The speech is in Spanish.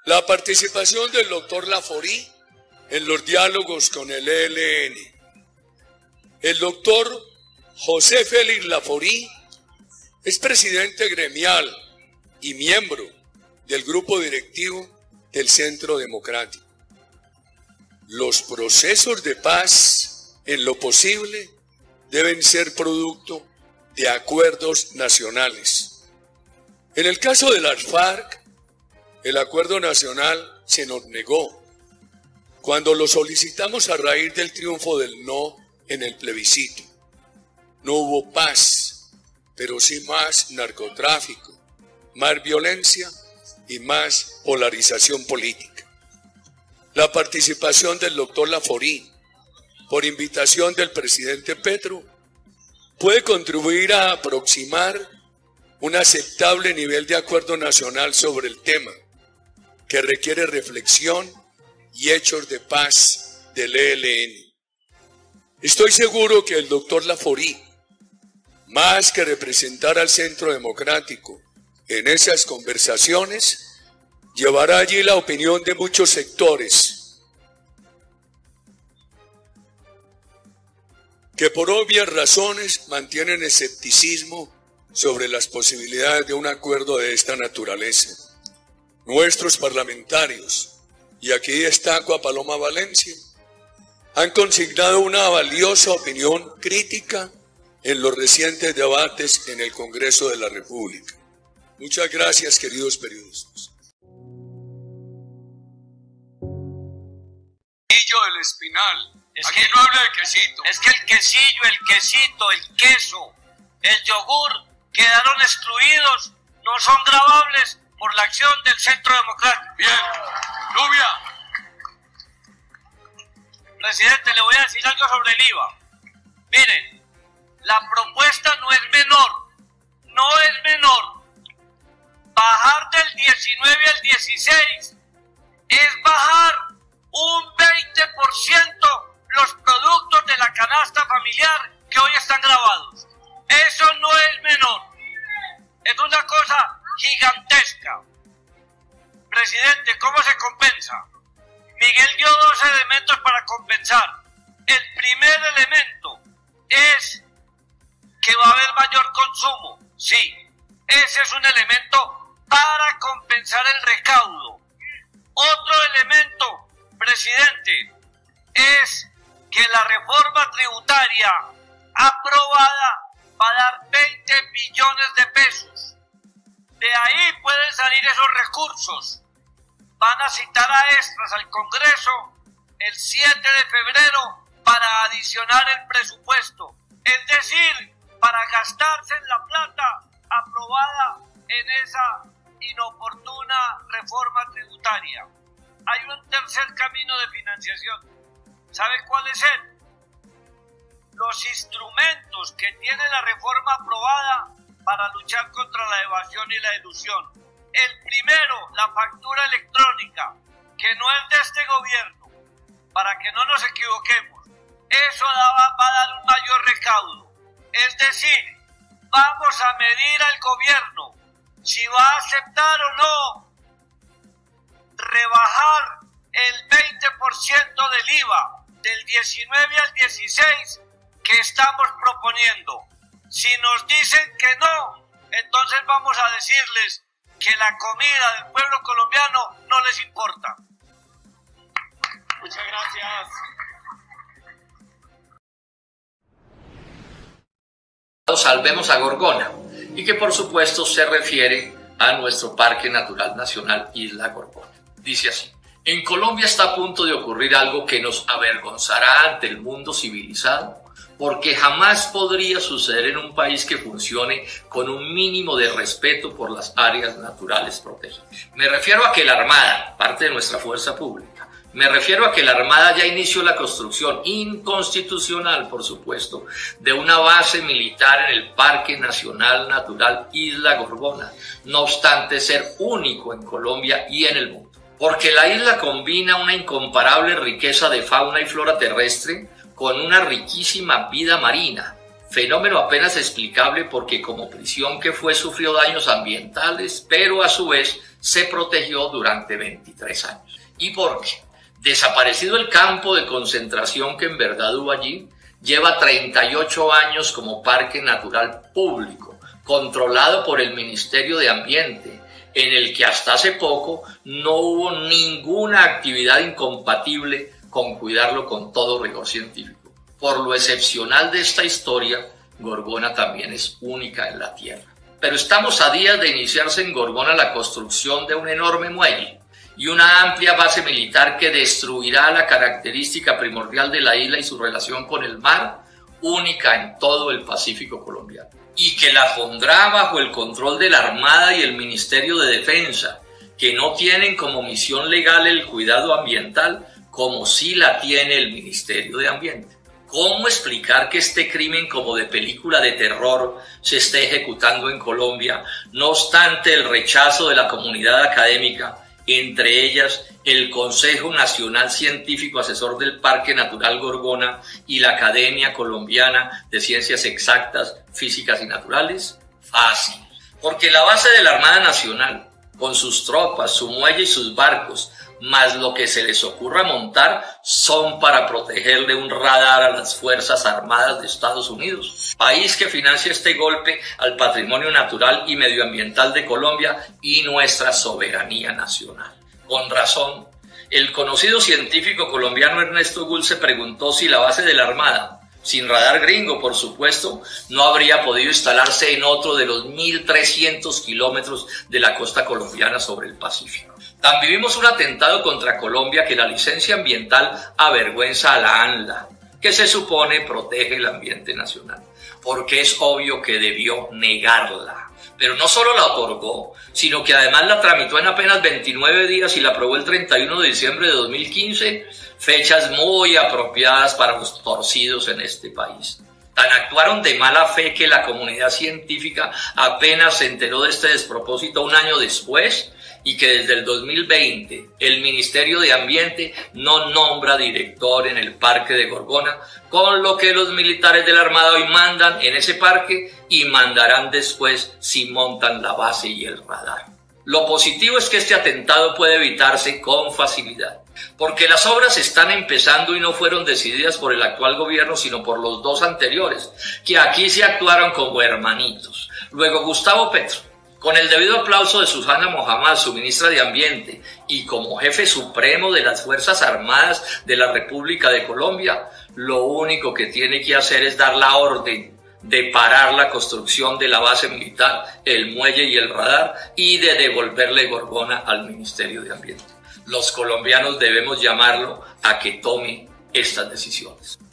La participación del doctor Laforí en los diálogos con el ELN. El doctor José Félix Laforí es presidente gremial y miembro del grupo directivo del Centro Democrático. Los procesos de paz, en lo posible, deben ser producto de acuerdos nacionales. En el caso de las FARC, el acuerdo nacional se nos negó cuando lo solicitamos a raíz del triunfo del no en el plebiscito. No hubo paz, pero sí más narcotráfico, más violencia y más polarización política. La participación del doctor Laforí, por invitación del presidente Petro, puede contribuir a aproximar un aceptable nivel de acuerdo nacional sobre el tema, que requiere reflexión y hechos de paz del ELN. Estoy seguro que el doctor Laforí, más que representar al Centro Democrático en esas conversaciones, llevará allí la opinión de muchos sectores que por obvias razones mantienen escepticismo sobre las posibilidades de un acuerdo de esta naturaleza. Nuestros parlamentarios, y aquí destaco a Paloma Valencia, han consignado una valiosa opinión crítica en los recientes debates en el Congreso de la República. Muchas gracias, queridos periodistas. Del Espinal. Aquí no habla de quesito. Es que el quesillo, el quesito, el queso, el yogur quedaron excluidos, no son gravables por la acción del Centro Democrático. Bien. Rubia. Presidente, le voy a decir algo sobre el IVA. Miren, la propuesta no es menor. Bajar del 19 al 16 es bajar un 20% los productos de la canasta familiar que hoy están grabados. Eso no es menor. Es una cosa gigantesca. Presidente, ¿cómo se compensa? Miguel dio 2 elementos para compensar. El primer elemento es que va a haber mayor consumo. Sí, ese es un elemento para compensar el recaudo. Otro elemento, presidente, es que la reforma tributaria aprobada va a dar 20 billones de pesos. De ahí pueden salir esos recursos. Van a citar a extras al Congreso el 7 de febrero para adicionar el presupuesto. Es decir, para gastarse en la plata aprobada en esa inoportuna reforma tributaria. Hay un tercer camino de financiación. ¿Sabe cuál es él? Los instrumentos que tiene la reforma aprobada para luchar contra la evasión y la elusión. El primero, la factura electrónica, que no es de este gobierno, para que no nos equivoquemos. Eso va a dar un mayor recaudo. Es decir, vamos a medir al gobierno si va a aceptar o no rebajar el 20% del IVA del 19 al 16 que estamos proponiendo. Si nos dicen que no, entonces vamos a decirles que la comida del pueblo colombiano no les importa. Muchas gracias. Salvemos a Gorgona, y que por supuesto se refiere a nuestro Parque Natural Nacional Isla Gorgona. Dice así: en Colombia está a punto de ocurrir algo que nos avergonzará ante el mundo civilizado, porque jamás podría suceder en un país que funcione con un mínimo de respeto por las áreas naturales protegidas. Me refiero a que la Armada, parte de nuestra fuerza pública, ya inició la construcción inconstitucional, por supuesto, de una base militar en el Parque Nacional Natural Isla Gorgona, no obstante ser único en Colombia y en el mundo. Porque la isla combina una incomparable riqueza de fauna y flora terrestre con una riquísima vida marina, fenómeno apenas explicable porque como prisión que fue sufrió daños ambientales, pero a su vez se protegió durante 23 años. ¿Y por qué? Desaparecido el campo de concentración que en verdad hubo allí, lleva 38 años como parque natural público, controlado por el Ministerio de Ambiente, en el que hasta hace poco no hubo ninguna actividad incompatible con cuidarlo con todo rigor científico. Por lo excepcional de esta historia, Gorgona también es única en la Tierra. Pero estamos a días de iniciarse en Gorgona la construcción de un enorme muelle y una amplia base militar que destruirá la característica primordial de la isla y su relación con el mar, única en todo el Pacífico colombiano, y que la pondrá bajo el control de la Armada y el Ministerio de Defensa, que no tienen como misión legal el cuidado ambiental, como sí la tiene el Ministerio de Ambiente. ¿Cómo explicar que este crimen como de película de terror se esté ejecutando en Colombia, no obstante el rechazo de la comunidad académica, entre ellas el Consejo Nacional Científico Asesor del Parque Natural Gorgona y la Academia Colombiana de Ciencias Exactas, Físicas y Naturales? Fácil, porque la base de la Armada Nacional, con sus tropas, su muelle y sus barcos, más lo que se les ocurra montar, son para protegerle un radar a las Fuerzas Armadas de Estados Unidos, país que financia este golpe al patrimonio natural y medioambiental de Colombia y nuestra soberanía nacional. Con razón, el conocido científico colombiano Ernesto Gull se preguntó si la base de la Armada, sin radar gringo por supuesto, no habría podido instalarse en otro de los 1.300 kilómetros de la costa colombiana sobre el Pacífico. Tan vivimos un atentado contra Colombia que la licencia ambiental avergüenza a la ANLA, que se supone protege el ambiente nacional, porque es obvio que debió negarla. Pero no solo la otorgó, sino que además la tramitó en apenas 29 días y la aprobó el 31 de diciembre de 2015, fechas muy apropiadas para los torcidos en este país. Tan actuaron de mala fe que la comunidad científica apenas se enteró de este despropósito un año después, y que desde el 2020 el Ministerio de Ambiente no nombra director en el parque de Gorgona, con lo que los militares de la Armada hoy mandan en ese parque y mandarán después si montan la base y el radar. Lo positivo es que este atentado puede evitarse con facilidad, porque las obras están empezando y no fueron decididas por el actual gobierno, sino por los dos anteriores, que aquí se actuaron como hermanitos. Luego Gustavo Petro, con el debido aplauso de Susana Mohammad, su ministra de Ambiente, y como jefe supremo de las Fuerzas Armadas de la República de Colombia, lo único que tiene que hacer es dar la orden de parar la construcción de la base militar, el muelle y el radar, y de devolverle Gorgona al Ministerio de Ambiente. Los colombianos debemos llamarlo a que tome estas decisiones.